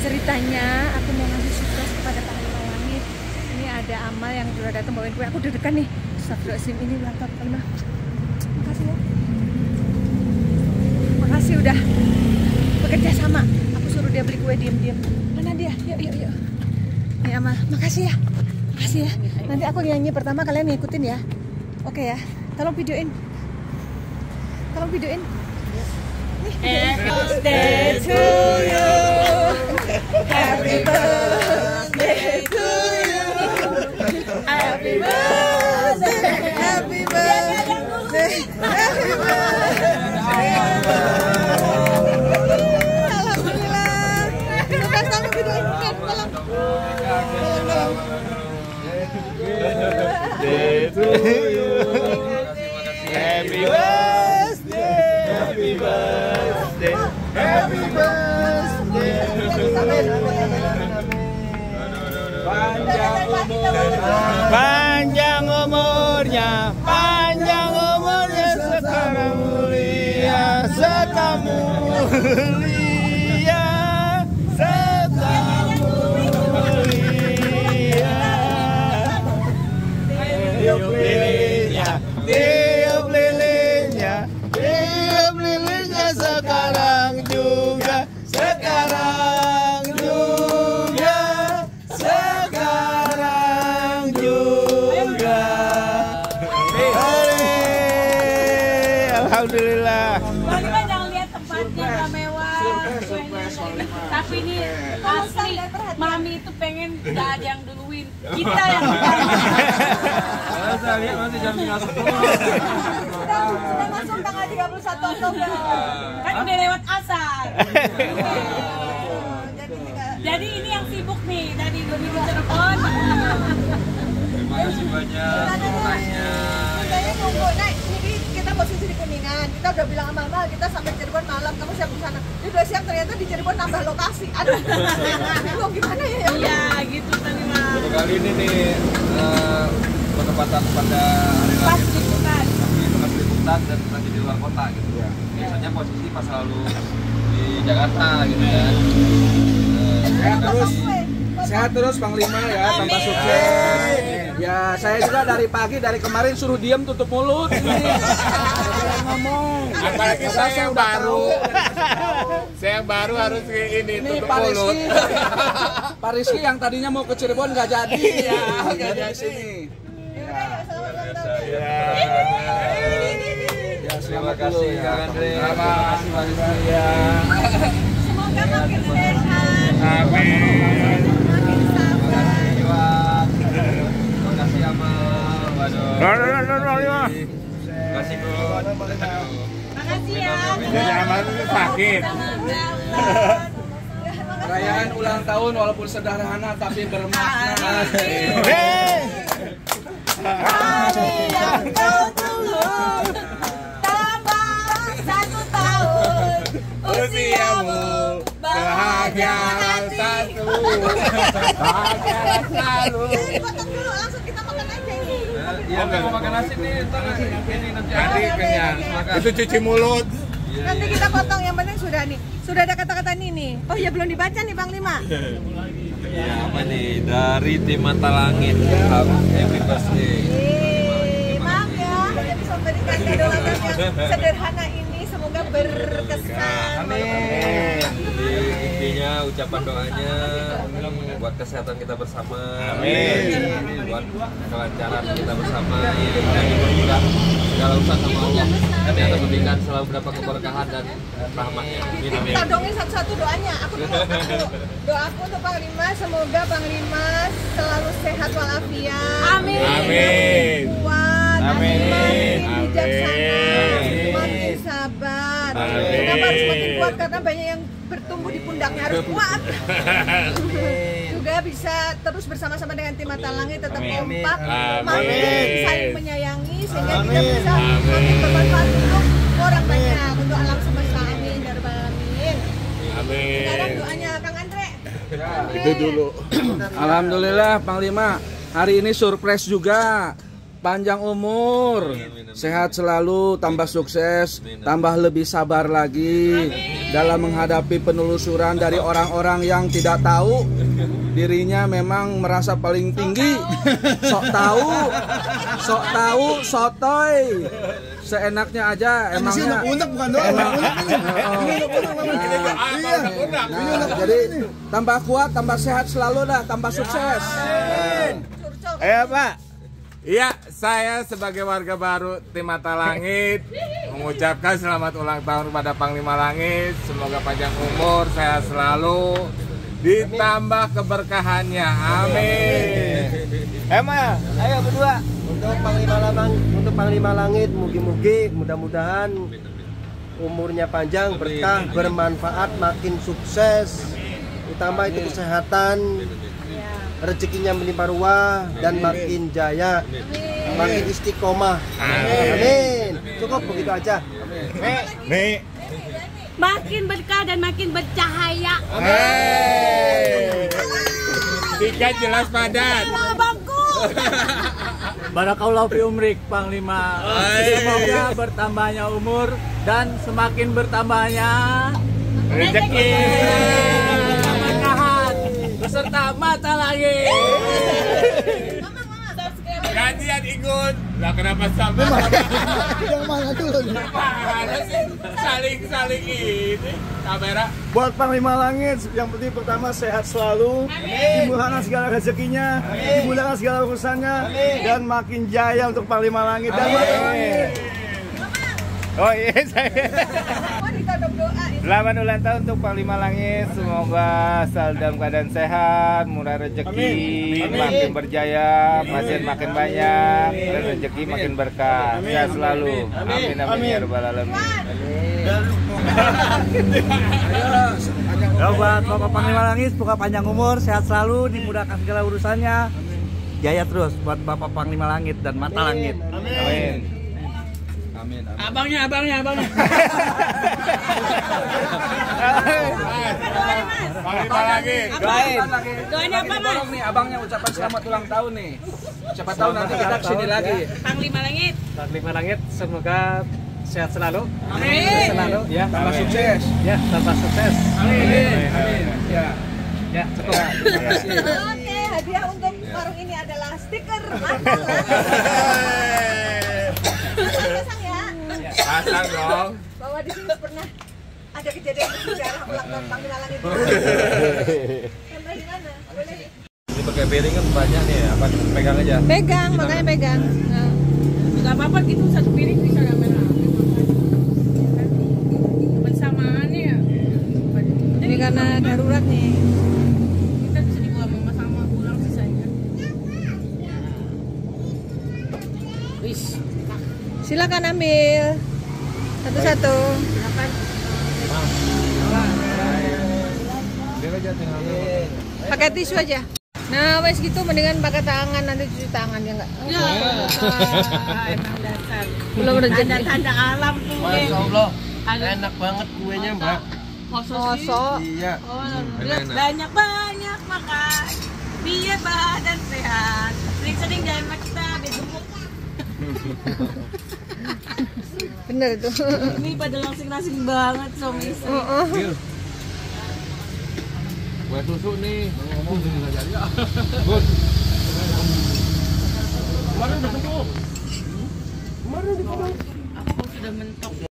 Ceritanya aku mau ngasih surprise kepada Panglima Langit. Ini ada Amal yang sudah datang bawain kue. Aku deg-degan nih. Astagfirullahaladzim, ini ulang tahun Panglima. Makasih ya. Makasih udah bekerja sama. Aku suruh dia beli kue diam-diam. Mana dia? Yuk. Nih Amal, makasih ya. Makasih ya. Nanti aku nyanyi pertama, kalian ngikutin ya. Oke ya. Tolong videoin. Nih. Happy birthday to you. Happy birthday to you. Happy birthday. Happy birthday. Happy birthday. Alhamdulillah. Sukses sama videoin. Tolong. Birthday to you. Happy birthday. Happy birthday. Happy birthday. Panjang umurnya, sekarang mulia, tiup lilinnya, sekarang juga. Alhamdulillah. Panglima jangan lihat tempatnya nggak mewah, tapi ini asli. Mami itu pengen nggak ada yang duluin, kita yang Saya lihat nanti jam 10. sudah masuk tanggal 31 Oktober. Kan udah lewat asar. Jadi ini yang sibuk nih dari minggu Cirebon. Terima kasih banyak surprise-nya. Saya nunggu naik. Ini kita posisi di Kuningan. Kita udah bilang sama Mama, kita sampai Cirebon malam. Kamu siap di sana. Dia udah siap, ternyata di Cirebon nambah lokasi. Aduh, bingung gimana ya? Iya gitu Panglima. Baru kali ini nih penempatan pada hari Pas lahir liputan. tapi pas liputan dan lagi di luar kota gitu ya. Biasanya posisi pas selalu di Jakarta gitu ya. Sehat terus Panglima ya, tambah sukses. Ya, saya juga dari pagi, dari kemarin suruh diam tutup mulut. Ngomong. Apalagi saya yang baru. Saya yang baru harus ini Ini tutup Pak mulut. Rizky. Pak Rizky yang tadinya mau ke Cirebon nggak jadi. Ya, nggak di sini. Ya, Terima selamat kasih dulu Kang ya. Andre. Terima kasih Pak Rizky ya. Semoga makin sehat, Amin. makin sabar. Terima kasih Amal. Waduh. Terima kasih Bu. Makasih ya. Jadi Amal itu sakit. Perayaan ulang tahun walaupun sederhana tapi bermakna. Hari yang kau tunggu, tambah 1 tahun Usiamu bahagia satu, bahagia selalu. Potong dulu, langsung kita makan aja ini. Iya, mau makan nasi nih. Ini nanti Nanti kenyang. Makan. Itu cuci mulut. Nanti kita potong, yang penting sudah nih. Sudah ada kata-kata nih. Oh ya, belum dibaca nih Panglima. Ya, apa nih? Dari tim Mata Langit. Happy birthday. Maaf ya, hanya bisa memberikan kado yang sederhana ini. Semoga berkesan. Amin. Jadi intinya ucapan doanya buat kesehatan kita bersama. Amin. Buat kelancaran kita bersama. Dan dipermudah segala usaha sama Allah. Dan yang terpenting selalu mendapat keberkahan dan rahmatnya. Amin. Kita dongin satu-satu doanya. Aku dulu. Doaku untuk Panglima, semoga Panglima selalu sehat walafiat. Amin. Amin. Kuat, Amin. makin bijaksana, Amin. makin sabar. Amin. Kenapa harus makin kuat? Karena banyak yang bertumbuh di pundaknya, harus kuat. Juga bisa terus bersama-sama dengan tim Mata Langit, tetap kompak, Amin. makin saling menyayangi sehingga kita bisa Amin. makin bermanfaat untuk orang banyak, untuk alam semesta. Amin ya rabbal alamin. Sekarang Amin. doanya Kang Andre. Itu dulu. Alhamdulillah Panglima, hari ini surprise juga. panjang umur, sehat selalu, tambah sukses, tambah lebih sabar lagi dalam menghadapi penelusuran dari orang-orang yang tidak tahu dirinya memang merasa paling tinggi, sok tahu, sotoy, seenaknya aja emangnya. Jadi tambah kuat, tambah sehat selalu dah, tambah sukses. Ayo Pak. Iya, saya sebagai warga baru Tim Mata Langit mengucapkan selamat ulang tahun kepada Panglima Langit. Semoga panjang umur, sehat selalu, ditambah keberkahannya. Amin. Emma, ayo berdua. Untuk Panglima Langit, mudah-mudahan umurnya panjang, berkah, bermanfaat, makin sukses, ditambah itu kesehatan, rezekinya melimpah ruah dan makin jaya, makin istiqomah. Amin. Cukup begitu aja. Nih. Makin berkah dan makin bercahaya. Tiga jelas padat. Abangku. Barakallahu fi umrik Panglima. Semoga bertambahnya umur dan semakin bertambahnya Rezeki. keberkahan beserta mata langit. Gantian ikut. Lah kenapa sama? Yang mana dulu? Mana sih? Saling ini. Kamera. Buat Panglima Langit, yang penting pertama sehat selalu, dimudahkan segala rezekinya, dimudahkan segala urusannya, dan makin jaya untuk Panglima Langit dan Mata Langit. Oh iya saya. Selamat ulang tahun untuk Panglima Langit. Semoga selalu dalam keadaan sehat, murah rezeki, makin berjaya, pasien makin banyak, dan rezeki makin berkah. Sehat selalu. Amin amin ya rabbal alamin. Buat Bapak Panglima Langit, semoga panjang umur, sehat selalu, dimudahkan segala urusannya, jaya terus buat Bapak Panglima Langit dan Mata Langit. Amin. Abangnya. Panglima Langit. Doain apa, Mas? Nih abangnya ucapan selamat ulang tahun nih. Siapa tahu nanti kita kesini lagi. Panglima Langit. Panglima Langit, semoga sehat selalu. Amin. Selalu ya, Tambah sukses. ya, tambah sukses. Amin. Ya. Ya, cukup. Oke, hadiah untuk warung ini adalah stiker mata pasang ya. Pasang dong. Bahwa di sini pernah ada kejadian bersejarah ulang tahun Panglima Langit. Sampai di mana? Boleh. Ini pakai piring kan banyak nih, apa pegang aja. Pegang, makanya pegang. Nah. Gak apa-apa gitu, satu piring bisa rame-rame. Bersamaannya ya. Ini karena darurat nih. Kita bisa dibawa sama pulang sisanya. Wis. Silakan ambil satu-satu. Pakai tisu aja. Nah, wes gitu mendingan pakai tangan, nanti cuci tangan ya enggak? Emang dasar. Belum rezeki. Tanda-tanda alam tuh. Masya Allah, enak banget kuenya Mbak. Mosok. Iya. Banyak makan biar badan sehat. Sering-sering jangan makan kita biar gemuk. Bener itu. Ini pada langsing-langsing banget suami istri. Kue susu nih. Aku sudah mentok.